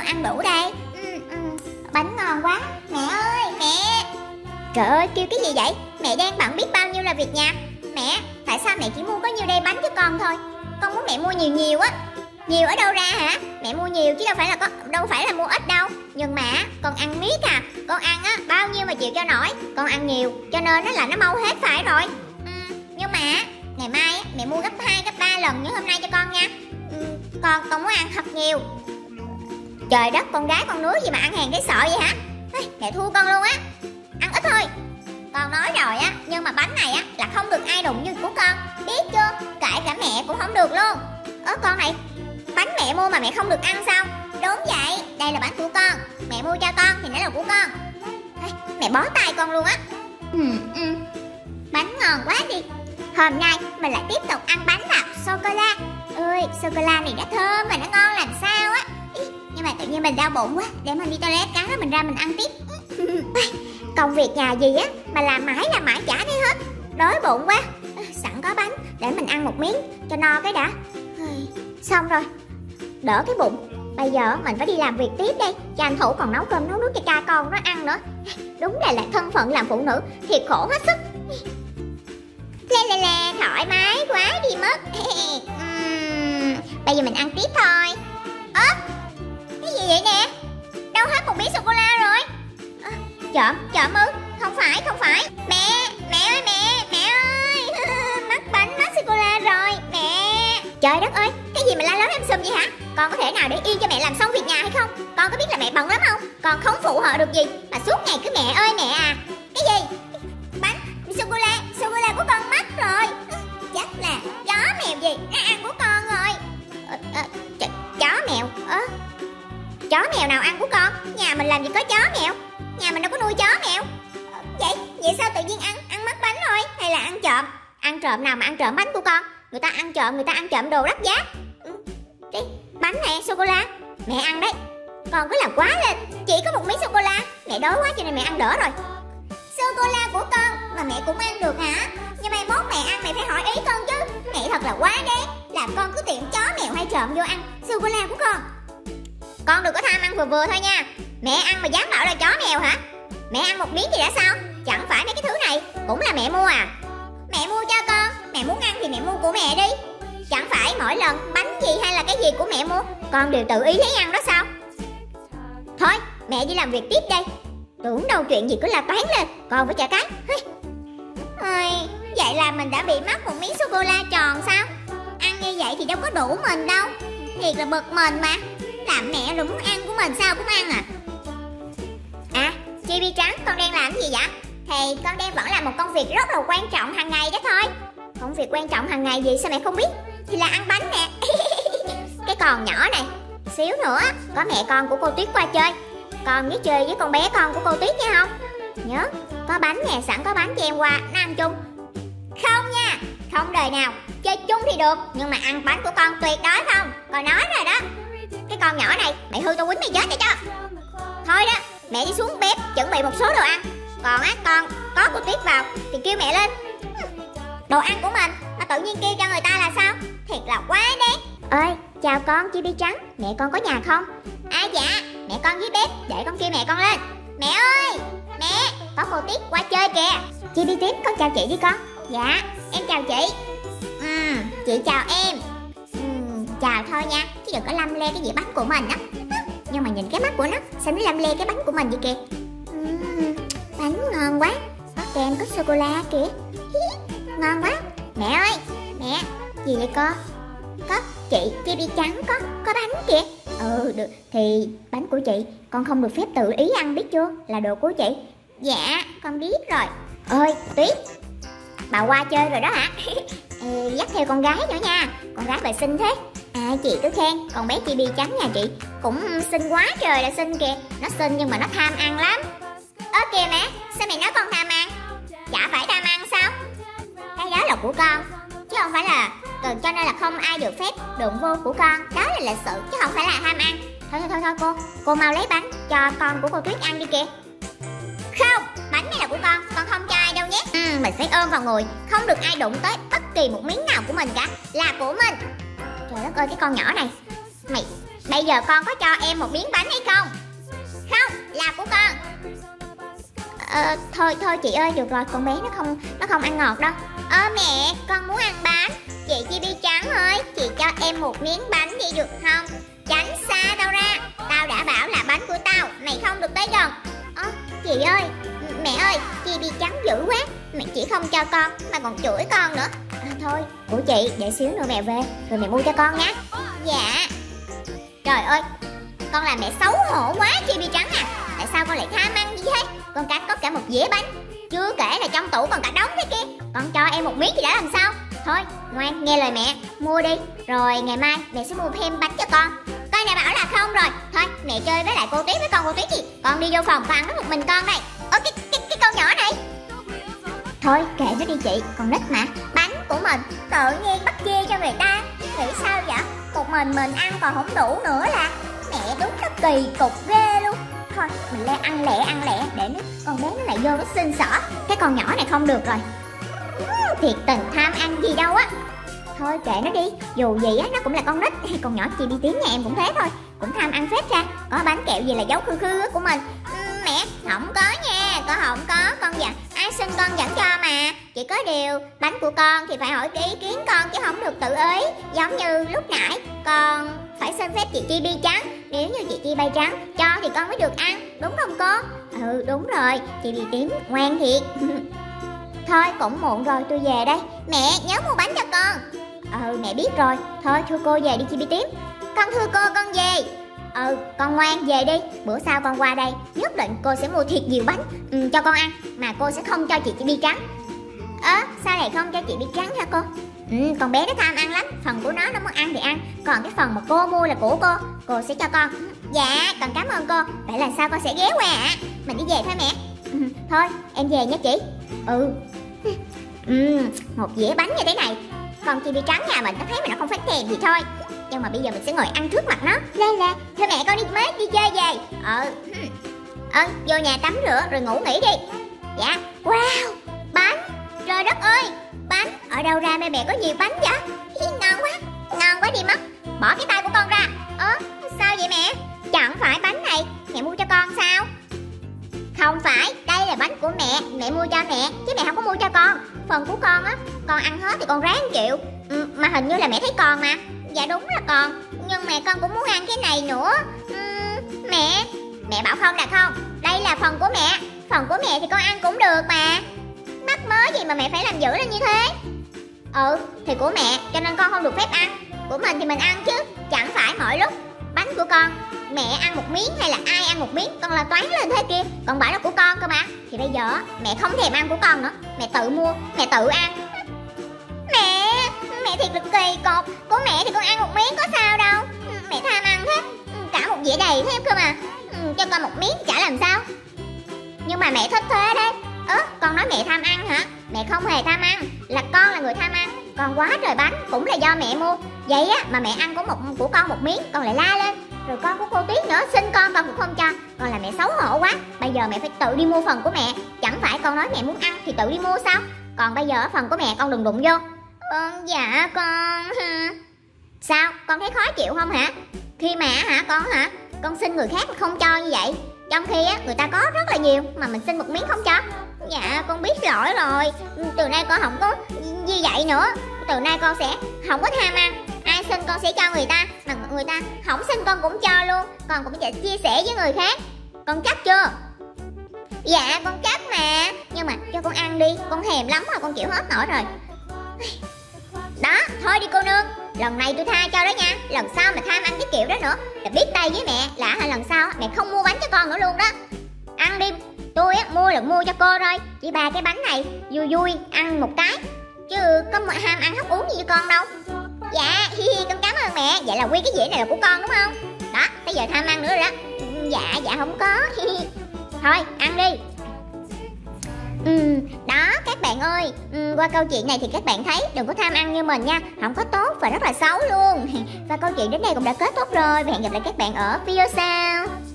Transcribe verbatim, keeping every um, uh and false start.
ăn đủ đây. ừ, ừ. Bánh ngon quá. Mẹ ơi mẹ. Trời ơi kêu cái gì vậy? Mẹ đang bận biết bao nhiêu là việc nhà. Mẹ, tại sao mẹ chỉ mua có nhiêu đây bánh cho con thôi? Con muốn mẹ mua nhiều nhiều á. Nhiều ở đâu ra hả? Mẹ mua nhiều chứ đâu phải là có đâu phải là mua ít đâu. Nhưng mà con ăn miết à. Con ăn á bao nhiêu mà chịu cho nổi. Con ăn nhiều cho nên nó là nó mau hết phải rồi. ừ, Nhưng mà ngày mai á, mẹ mua gấp hai gấp ba lần như hôm nay cho con nha. ừ, Con con muốn ăn thật nhiều. Trời đất, con gái con đứa gì mà ăn hàng cái sợ vậy hả? Ê, mẹ thua con luôn á. Ăn ít thôi. Con nói rồi á, nhưng mà bánh này á là không được ai đụng như của con, biết chưa? Kể cả mẹ cũng không được luôn. Ơ con này, bánh mẹ mua mà mẹ không được ăn sao? Đúng vậy, đây là bánh của con. Mẹ mua cho con thì nó là của con. Ê, mẹ bó tay con luôn á. ừ, ừ. Bánh ngon quá đi. Hôm nay mình lại tiếp tục ăn bánh là sô-cô-la. Ơi, sô-cô-la này đã thơm và nó ngon làm sao á. Ý, nhưng mà tự nhiên mình đau bụng quá. Để mình đi toilet cái đó mình ra mình ăn tiếp. Công việc nhà gì á mà làm mãi làm mãi chả thấy hết. Đói bụng quá. Sẵn có bánh để mình ăn một miếng cho no cái đã. Xong rồi, đỡ cái bụng. Bây giờ mình phải đi làm việc tiếp đây. Tranh thủ còn nấu cơm nấu nước cho cha con nó ăn nữa. Đúng là là thân phận làm phụ nữ thiệt khổ hết sức. Lê lê lê, thoải mái quá đi mất. uhm, Bây giờ mình ăn tiếp thôi. Ơ, cái gì vậy nè? Đâu hết một miếng sô-cô-la rồi? À, trộm, trộm ư? Không phải, không phải. Mẹ, mẹ ơi mẹ, mẹ ơi. Mất bánh, mất sô-cô-la rồi, mẹ. Trời đất ơi, cái gì mà la lớn em sùm vậy hả? Con có thể nào để yên cho mẹ làm xong việc nhà hay không? Con có biết là mẹ bận lắm không? Con không phụ họ được gì mà suốt ngày cứ mẹ ơi mẹ à. Cái gì? Bánh, sô-cô-la, sô-cô-la của con mất rồi. Chắc là chó mèo gì nó ăn của con rồi. ờ, ờ, ch Chó mèo? Ơ, chó mèo nào ăn của con? Nhà mình làm gì có chó mèo. Nhà mình đâu có nuôi chó mèo. ờ, Vậy, vậy sao tự nhiên ăn ăn mất bánh rồi? Hay là ăn trộm? Ăn trộm nào mà ăn trộm bánh của con? Người ta ăn trộm, người ta ăn trộm đồ đắt giá. ừ, Cái bánh này sô-cô-la mẹ ăn đấy. Con cứ làm quá lên. Chỉ có một miếng sô-cô-la. Mẹ đói quá cho nên mẹ ăn đỡ rồi. Sô-cô-la của con mà mẹ cũng ăn được hả? Nhưng mai mốt mẹ ăn mẹ phải hỏi ý con chứ. Mẹ thật là quá đáng. Làm con cứ tiện chó mèo hay trộm vô ăn sô-cô-la của con. Con đừng có tham ăn vừa vừa thôi nha. Mẹ ăn mà dám bảo là chó mèo hả? Mẹ ăn một miếng thì đã sao? Chẳng phải mấy cái thứ này cũng là mẹ mua à? Mẹ mua cho con. Mẹ muốn ăn thì mẹ mua của mẹ đi. Chẳng phải mỗi lần bánh gì hay là cái gì của mẹ mua con đều tự ý lấy ăn đó sao? Thôi mẹ đi làm việc tiếp đây. Tưởng đâu chuyện gì cứ la toán lên. Con phải trả cái. Ôi, vậy là mình đã bị mất một miếng sô-cô-la tròn sao? Ăn như vậy thì đâu có đủ mình đâu. Thiệt là bực mình mà. Làm mẹ rồi muốn ăn của mình sao cũng ăn à. À, Chibi trắng, con đang làm gì vậy? Thì con đang vẫn làm một công việc rất là quan trọng hàng ngày đó thôi. Công việc quan trọng hàng ngày gì sao mẹ không biết? Thì là ăn bánh nè. Cái con nhỏ này, xíu nữa có mẹ con của cô Tuyết qua chơi. Con nhớ chơi với con bé con của cô Tuyết nha không? Nhớ, có bánh nè, sẵn có bánh cho em qua, nó ăn chung. Không nha, không đời nào. Chơi chung thì được, nhưng mà ăn bánh của con tuyệt đối không. Con nói rồi đó. Cái con nhỏ này, mày hư tao quýnh mày chết rồi cho. Thôi đó, mẹ đi xuống bếp chuẩn bị một số đồ ăn. Còn á, con có cô Tuyết vào thì kêu mẹ lên. Đồ ăn của mình mà tự nhiên kêu cho người ta là sao? Thiệt là quá đáng. Ơi, chào con Chibi trắng, mẹ con có nhà không? À dạ, mẹ con dưới bếp, để con kêu mẹ con lên. Mẹ ơi, mẹ, có cô Tuyết qua chơi kìa. Chibi Tuyết, con chào chị đi con. Dạ, em chào chị. Ừ, chị chào em. ừ, Chào thôi nha, chứ đừng có lăm le cái gì bánh của mình á. Nhưng mà nhìn cái mắt của nó, sao nó lăm le cái bánh của mình vậy kìa. ừ, Bánh ngon quá, có kem, có sô-cô-la kìa. Ngon quá. Mẹ ơi, mẹ, gì vậy con? Có chị Chibi trắng có có bánh kìa. Ừ được, thì bánh của chị con không được phép tự ý ăn biết chưa, là đồ của chị. Dạ con biết rồi. Ơi Tuyết, bà qua chơi rồi đó hả? Ê, dắt theo con gái nữa nha, con gái bà xinh thế. À chị cứ khen, con bé Chibi trắng nhà chị cũng xinh quá trời là xinh kìa. Nó xinh nhưng mà nó tham ăn lắm. Ơ kìa mẹ, sao mẹ nói con tham ăn? Chả phải tham ăn sao? Cái đó là của con, chứ không phải là cần, cho nên là không ai được phép đụng vô của con. Đó là lịch sự chứ không phải là tham ăn. Thôi thôi thôi thôi cô, cô mau lấy bánh cho con của cô Tuyết ăn đi kìa. Không, bánh này là của con, con không cho ai đâu nhé. Ừ, mình phải ôm vào người, không được ai đụng tới bất kỳ một miếng nào của mình cả, là của mình. Trời đất ơi, cái con nhỏ này, mày Bây giờ con có cho em một miếng bánh hay không? Không, là của con. Ờ, thôi thôi chị ơi, được rồi, con bé nó không nó không ăn ngọt đâu. Ơ mẹ, con muốn ăn bánh. Chị Chibi trắng ơi, chị cho em một miếng bánh đi được không? Tránh xa tao ra, tao đã bảo là bánh của tao, mày không được tới gần. Ơ, chị ơi, mẹ ơi, Chibi trắng dữ quá, mẹ chỉ không cho con mà còn chửi con nữa. À, thôi, của chị, để xíu nữa mẹ về rồi mẹ mua cho con nhé. Dạ. Trời ơi, con làm mẹ xấu hổ quá Chibi trắng à. Tại sao con lại tham ăn như thế? Con cả có cả một dĩa bánh, chưa kể là trong tủ còn cả đống thế kia. Con cho em một miếng thì đã làm sao? Thôi, ngoan, nghe lời mẹ, mua đi. Rồi ngày mai mẹ sẽ mua thêm bánh cho con. Con đã bảo là không rồi. Thôi, mẹ chơi với lại cô Tuyết với con cô Tuyết gì. Con đi vô phòng con ăn với một mình con đây. Ơ, cái, cái, cái con nhỏ này. Thôi, kệ nó đi chị, con nít mà. Bánh của mình, tự nhiên bắt chia cho người ta. Nghĩ sao vậy? Một mình mình ăn còn không đủ nữa là. Mẹ đúng nó kỳ cục ghê luôn. Thôi, mình le ăn lẹ ăn lẹ để nó con bé nó lại vô nó xin xỏ. Cái con nhỏ này không được rồi. Thiệt tình tham ăn gì đâu á. Thôi kệ nó đi, dù gì á nó cũng là con nít. Con nhỏ Chibi tím nhà em cũng thế thôi, cũng tham ăn phết ra. Có bánh kẹo gì là dấu khư khư của mình. uhm, Mẹ, không có nha, con không có. Con dặn, ai xin con dẫn cho mà. Chỉ có điều, bánh của con thì phải hỏi cái ý kiến con chứ không được tự ý. Giống như lúc nãy, con phải xin phép chị Chibi trắng. Nếu như chị Chibi trắng cho thì con mới được ăn, đúng không con? Ừ, đúng rồi, Chibi tím ngoan thiệt. Thôi cũng muộn rồi, tôi về đây. Mẹ nhớ mua bánh cho con. Ừ mẹ biết rồi. Thôi thưa cô về đi Chibi tím. Con thưa cô con về. Ừ con ngoan về đi. Bữa sau con qua đây nhất định cô sẽ mua thiệt nhiều bánh ừ, cho con ăn. Mà cô sẽ không cho chị Chibi trắng. Ơ à, sao lại không cho chị Chibi trắng hả cô? Ừ, con bé nó tham ăn lắm. Phần của nó nó muốn ăn thì ăn. Còn cái phần mà cô mua là của cô. Cô sẽ cho con. Dạ con cảm ơn cô. Vậy là sao con sẽ ghé qua ạ? Mình đi về thôi mẹ. ừ, Thôi em về nhé chị. Ừ ừ, một dĩa bánh như thế này. Con Chibi trắng nhà mình nó thấy mà nó không phát thèm gì thôi. Nhưng mà bây giờ mình sẽ ngồi ăn trước mặt nó. Lên lên, thôi mẹ con đi mết đi chơi về. Ờ Ờ, vô nhà tắm rửa rồi ngủ nghỉ đi. Dạ. Wow, bánh. Trời đất ơi, bánh. Ở đâu ra mẹ mẹ có nhiều bánh vậy? Ngon quá, ngon quá đi mất. Bỏ cái tay của con ra. Ơ, sao vậy mẹ? Chẳng phải bánh này mẹ mua cho con sao? Không phải, đây là bánh của mẹ. Mẹ mua cho mẹ, chứ mẹ không có mua cho con. Phần của con á, con ăn hết thì con ráng chịu. ừ, Mà hình như là mẹ thấy còn mà. Dạ đúng là còn. Nhưng mẹ con cũng muốn ăn cái này nữa. uhm, Mẹ Mẹ bảo không là không. Đây là phần của mẹ. Phần của mẹ thì con ăn cũng được mà. Mắc mớ gì mà mẹ phải làm dữ lên như thế? Ừ, thì của mẹ cho nên con không được phép ăn. Của mình thì mình ăn chứ. Chẳng phải mỗi lúc bánh của con mẹ ăn một miếng hay là ai ăn một miếng con là toán lên thế kia. Con bảo là của con cơ mà. Thì bây giờ mẹ không thèm ăn của con nữa. Mẹ tự mua, mẹ tự ăn. Mẹ, mẹ thiệt là kỳ cục. Của mẹ thì con ăn một miếng có sao đâu. Mẹ tham ăn thế. Cả một dĩa đầy thêm cơ mà. Cho con một miếng chả làm sao. Nhưng mà mẹ thích thế đấy. Ơ, con nói mẹ tham ăn hả? Mẹ không hề tham ăn. Là con là người tham ăn. Còn quá trời bánh cũng là do mẹ mua. Vậy á mà mẹ ăn của, một, của con một miếng con lại la lên. Rồi con của cô Tuyết nữa xin con con cũng không cho. Con là mẹ xấu hổ quá. Bây giờ mẹ phải tự đi mua phần của mẹ. Chẳng phải con nói mẹ muốn ăn thì tự đi mua sao? Còn bây giờ phần của mẹ con đừng đụng vô. Ờ, dạ con. Sao con thấy khó chịu không hả? Khi mà hả con hả con xin người khác mà không cho như vậy, trong khi á người ta có rất là nhiều mà mình xin một miếng không cho. Dạ con biết lỗi rồi. Từ nay con không có như vậy nữa. Từ nay con sẽ không có tham ăn. Ai xin con sẽ cho người ta. Mà người ta không xin con cũng cho luôn. Con cũng sẽ chia sẻ với người khác. Con chắc chưa? Dạ con chắc mà. Nhưng mà cho con ăn đi. Con thèm lắm mà con chịu hết nổi rồi. Đó thôi đi cô nương. Lần này tôi tha cho đó nha. Lần sau mà tham ăn cái kiểu đó nữa là biết tay với mẹ là hả lần sau mẹ không mua bánh cho con nữa luôn đó. Ăn đi. Tôi á mua là mua cho cô thôi. Chỉ ba cái bánh này vui vui ăn một cái. Chứ có mà ham ăn hấp uống gì cho con đâu. Dạ hi hi con cảm ơn mẹ. Vậy là quy cái dĩa này là của con đúng không? Đó bây giờ tham ăn nữa rồi đó. Dạ dạ không có. Thôi ăn đi. Ừ, đó các bạn ơi, ừ, qua câu chuyện này thì các bạn thấy đừng có tham ăn như mình nha. Không có tốt và rất là xấu luôn. Và câu chuyện đến đây cũng đã kết thúc rồi. Và hẹn gặp lại các bạn ở video sau.